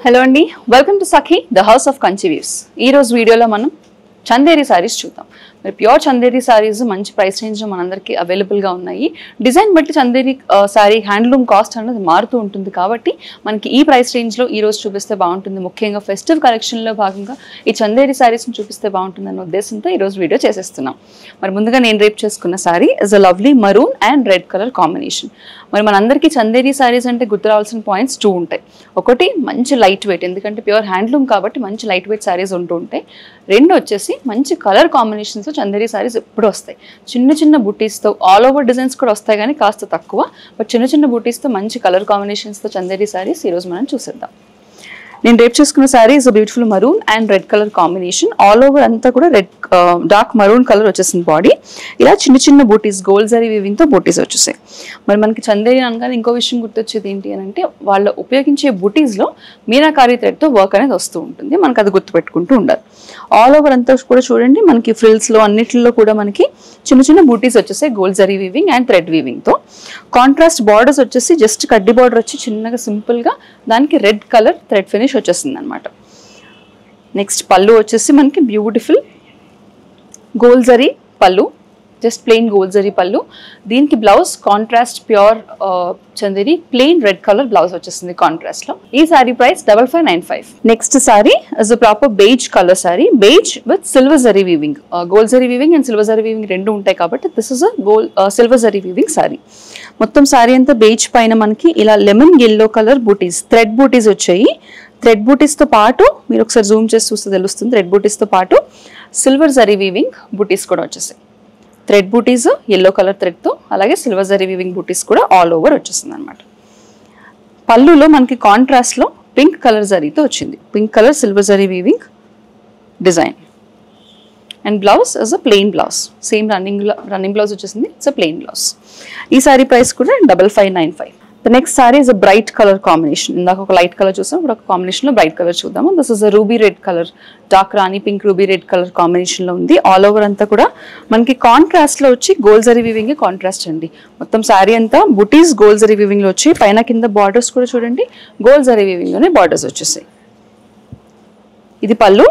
Hello అండి, welcome to Sakhi the house of Kanchi weaves. ఈరోజు వీడియోలో మనం చందేరి సారీస్ చూద్దాం. మరి ప్యూర్ చందేరి సారీస్ మంచి ప్రైస్ రేంజ్లో మనందరికీ అవైలబుల్గా ఉన్నాయి. డిజైన్ బట్టి చందేరి సారీ హ్యాండ్లూమ్ కాస్ట్ అనేది మారుతూ ఉంటుంది కాబట్టి మనకి ఈ ప్రైస్ రేంజ్లో ఈరోజు చూపిస్తే బాగుంటుంది. ముఖ్యంగా ఫెస్టివ్ కలెక్షన్లో భాగంగా ఈ చందేరి సారీస్ని చూపిస్తే బాగుంటుందన్న ఉద్దేశంతో ఈరోజు వీడియో చేసేస్తున్నాం. మరి ముందుగా నేను రేప్ చేసుకున్న sari is a lovely maroon and red colour combination. మరి మనందరికీ చందేరి సారీస్ అంటే గుర్తు రావాల్సిన పాయింట్స్ 2 ఉంటాయి. ఒకటి మంచి లైట్ వెయిట్, ఎందుకంటే ప్యూర్ హ్యాండ్లూమ్ కాబట్టి మంచి లైట్ వెయిట్ సారీస్ ఉంటూ ఉంటాయి. 2 వచ్చేసి మంచి కలర్ కాంబినేషన్స్ చందేరి సారీస్ ఎప్పుడు వస్తాయి. చిన్న చిన్న బుటీస్తో ఆల్ ఓవర్ డిజైన్స్ కూడా వస్తాయి, కానీ కాస్త తక్కువ. బట్ చిన్న చిన్న బుటీస్తో మంచి కలర్ కాంబినేషన్స్తో చందేరి సారీస్ ఈరోజు మనం చూసేద్దాం. నేను రేప్ చేసుకున్న sari is beautiful maroon and red colour combination. All over అంతా కూడా రెడ్ డార్క్ మరూన్ కలర్ వచ్చేసింది బాడీ. ఇలా చిన్న చిన్న బూటీస్ గోల్డ్ జరీ వీవింగ్తో బూటీస్ వచ్చేసాయి. మరి మనకి చందేరి అనగానే ఇంకో విషయం గుర్తొచ్చేది ఏంటి అని అంటే, వాళ్ళు ఉపయోగించే బూటీస్లో మీనాకారీ థ్రెడ్తో వర్క్ అనేది వస్తూ ఉంటుంది. మనకు అది గుర్తుపెట్టుకుంటూ ఉండాలి. ఆల్ ఓవర్ అంతా కూడా చూడండి, మనకి ఫ్రిల్స్లో అన్నిటిలో కూడా మనకి చిన్న చిన్న బూటీస్ వచ్చేసాయి gold zari weaving and thread వీవింగ్తో. కాంట్రాస్ట్ బార్డర్స్ వచ్చేసి జస్ట్ కడ్డీ బార్డర్ వచ్చి చిన్నగా సింపుల్గా దానికి రెడ్ కలర్ థ్రెడ్ ఫినిష్ వచ్చేసింది అనమాట. నెక్స్ట్ పళ్ళు వచ్చేసి మనకి బ్యూటిఫుల్ గోల్డ్ జరీ పళ్ళు, జస్ట్ ప్లెయిన్ గోల్డ్ జరీ పళ్ళు. దీనికి blouse contrast pure Chanderi plain red colour blouse వచ్చేసింది కాంట్రాస్ట్ లో. ఈ sari price 5595. Next sari is a proper beige colour sari, beige with silver zari weaving. Gold zari weaving and silver zari weaving రెండు ఉంటాయి కాబట్టి this is a silver zari weaving sari. మొత్తం సారీ అంతా బేజ్ పైన మనకి ఇలా lemon yellow colour butis, thread butis వచ్చాయి. థ్రెడ్ బూటీస్తో పాటు మీరు ఒకసారి జూమ్ చేసి చూస్తే తెలుస్తుంది, థ్రెడ్ బూటీస్తో పాటు సిల్వర్ జరీ వీవింగ్ బూటీస్ కూడా వచ్చేసాయి. థ్రెడ్ బూటీస్ ఎల్లో కలర్ థ్రెడ్తో, అలాగే సిల్వర్ జరీ వీవింగ్ బూటీస్ కూడా ఆల్ ఓవర్ వచ్చేసింది అనమాట. పళ్ళులో మనకి కాంట్రాస్ట్లో పింక్ కలర్ జరీతో వచ్చింది, pink colour silver zari weaving design. And blouse is a plain blouse, same running blouse వచ్చేసింది. It's a plain blouse. ఈ సారీ ప్రైస్ కూడా 5595. The next sari is a bright colour combination. ఇందాక ఒక లైట్ కలర్ చూసాం, ఇప్పుడు ఒక కాంబినేషన్లో బ్రైట్ కలర్ చూద్దాము. This is a ruby red colour, dark rani pink ruby red colour కాంబినేషన్లో ఉంది. ఆల్ ఓవర్ అంతా కూడా మనకి కాంట్రాస్ట్లో వచ్చి గోల్డ్ జరీ వీవింగ్ కాంట్రాస్ట్ అండి. మొత్తం సారీ అంతా బుటీస్ గోల్డ్ జరీ వీవింగ్లో వచ్చి పైన కింద బార్డర్స్ కూడా చూడండి గోల్డ్ జరీ వీవింగ్లోనే బార్డర్స్ వచ్చేసాయి. ఇది పళ్ళు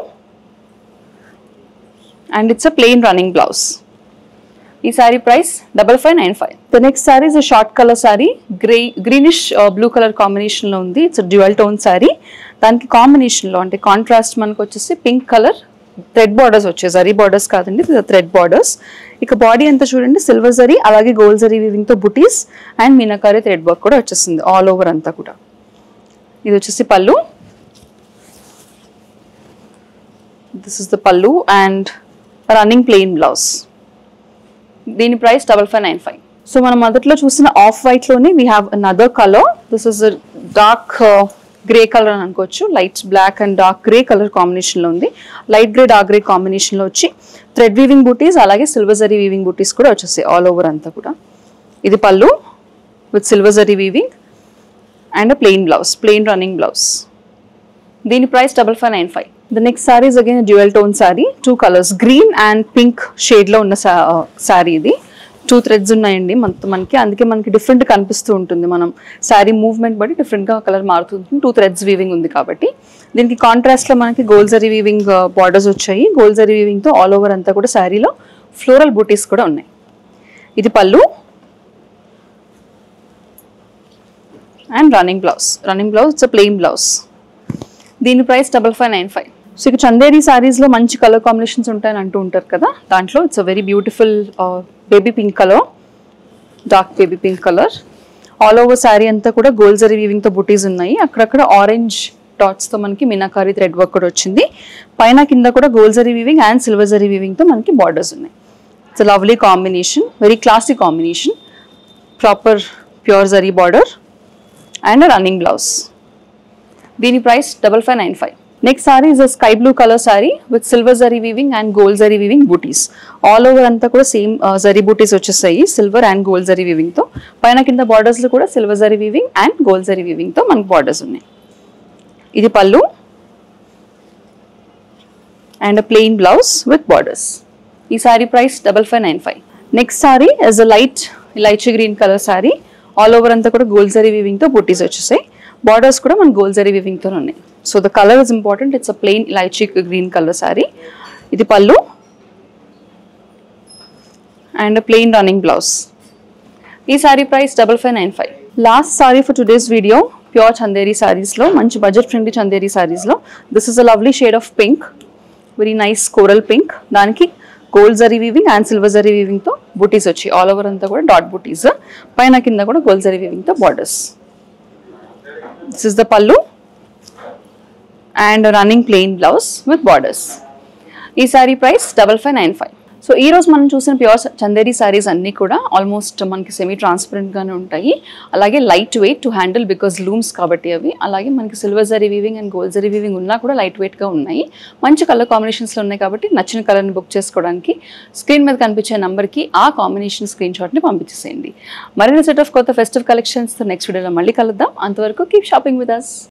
and it's a plain running blouse. ఈ sari price 5595. The next sari is a shot colour sari, greenish blue colour కాంబినేషన్లో ఉంది. It's dual tone sari. దానికి కాంబినేషన్లో అంటే కాంట్రాస్ట్ మనకు వచ్చేసి పింక్ కలర్ థ్రెడ్ బార్డర్స్ వచ్చాయి, జరీ బార్డర్స్ కాదండి, థ్రెడ్ బార్డర్స్. ఇక బాడీ అంతా చూడండి సిల్వర్ జరీ అలాగే గోల్డ్ జరీ వీవింగ్తో బుటీస్ అండ్ మీనాకారీ థ్రెడ్ వర్క్ కూడా వచ్చేసింది ఆల్ ఓవర్ అంతా కూడా. ఇది వచ్చేసి pallu, this is the pallu and running plain blouse. దీని ప్రైస్ 5595. సో మనం మొదట్లో చూసిన ఆఫ్ వైట్ లోనే we have another colour. This is dark grey colour అని అనుకోవచ్చు, light black and dark grey colour combination లో ఉంది. Light grey dark grey combination లో వచ్చి థ్రెడ్ వీవింగ్ బూటీస్ అలాగే సిల్వర్ జరీ వీవింగ్ బూటీస్ కూడా వచ్చేసాయి ఆల్ ఓవర్ అంతా కూడా. ఇది pallu with silver zari weaving and plain blouse, plain running blouse. దీని price 5595. The next saree is again a dual tone saree, 2 colors, green and pink shade లో ఉన్న saree. ఇది 2 threads ఉన్నాయండి మనకి, అందుకే మనకి డిఫరెంట్ కనిపిస్తూ ఉంటుంది. మనం శారీ మూవ్మెంట్ బట్టి డిఫరెంట్గా కలర్ మారుతుంది. 2 threads వీవింగ్ ఉంది కాబట్టి. దీనికి కాంట్రాస్ట్లో మనకి గోల్డ్ జరీ వీవింగ్ బార్డర్స్ వచ్చాయి. గోల్డ్ జరీ వీవింగ్తో ఆల్ ఓవర్ అంతా కూడా శారీలో ఫ్లోరల్ బూటీస్ కూడా ఉన్నాయి. ఇది పళ్ళు and running blouse. Running blouse it's a plain blouse. దీని ప్రైస్ 5595. సో ఇక చందేరి సారీస్లో మంచి కలర్ కాంబినేషన్స్ ఉంటాయని అంటూ ఉంటారు కదా, దాంట్లో it's a very beautiful baby pink colour, dark baby pink colour. All over sari అంతా కూడా గోల్డ్ జరీ వీవింగ్తో బుటీస్ ఉన్నాయి. అక్కడక్కడ ఆరెంజ్ డాట్స్తో మనకి మీనాకారీ థ్రెడ్ వర్క్ కూడా వచ్చింది. పైన కింద కూడా gold zari weaving and silver zari వీవింగ్తో మనకి బార్డర్స్ ఉన్నాయి. It's a lovely combination, very classy combination. Proper pure zari border and running blouse. దీని price 5595. Next sari is a sky blue colour sari with silver zari weaving and gold zari weaving butis. All over అంతా కూడా same zari బూటీస్ వచ్చేసాయి silver and gold zari వీవింగ్తో. పైన కింద బార్డర్స్లో కూడా silver zari weaving and gold zari వీవింగ్తో మనకు బార్డర్స్ ఉన్నాయి. ఇది పళ్ళు and a plain blouse with borders. ఈ sari price 5595. Next sari is a light elaichi green colour sari. All over అంతా కూడా గోల్డ్ జరీ వీవింగ్తో బూటీస్ వచ్చేసాయి. బార్డర్స్ కూడా మన గోల్డ్ జరీ వీవింగ్తో ఉన్నాయి. So the colour is important. It's a plain elaichi green colour sari. ఇది పళ్ళు అండ్ ప్లెయిన్ రన్నింగ్ బ్లౌజ్. ఈ sari price 5595. Last sari for today's video, pure Chanderi సారీస్లో మంచి బడ్జెట్ ఫ్రెండ్లీ చందేరి సారీస్లో this is a lovely shade of pink, very nice coral pink. దానికి gold zari weaving and silver zari వీవింగ్తో బుటీస్ వచ్చి all over అంతా కూడా డాట్ బుటీస్, పైన కింద కూడా గోల్డ్ జరీ వీవింగ్తో borders. This is the pallu and running plain blouse with borders. ఈ సారీ ప్రైస్ 5595. సో ఈ రోజు మనం చూసిన ప్యూర్ చందేరి సారీస్ అన్నీ కూడా ఆల్మోస్ట్ మనకి సెమీ ట్రాన్స్పరెంట్గానే ఉంటాయి. అలాగే light weight to handle because looms కాబట్టి అవి. అలాగే మనకి silver zari weaving and gold zari weaving ఉన్నా కూడా లైట్ వెయిట్గా ఉన్నాయి. మంచి కలర్ కాంబినేషన్స్లో ఉన్నాయి కాబట్టి నచ్చిన కలర్ని బుక్ చేసుకోవడానికి స్క్రీన్ మీద కనిపించే నెంబర్కి ఆ కాంబినేషన్ స్క్రీన్ షాట్ని పంపించేసేయండి. మరిన్ని సెట్ ఆఫ్ కొత్త ఫెస్టివ్ కలెక్షన్స్ నెక్స్ట్ వీడియోలో మళ్ళీ కలుద్దాం. అంతవరకు కీప్ షాపింగ్ విత్ us.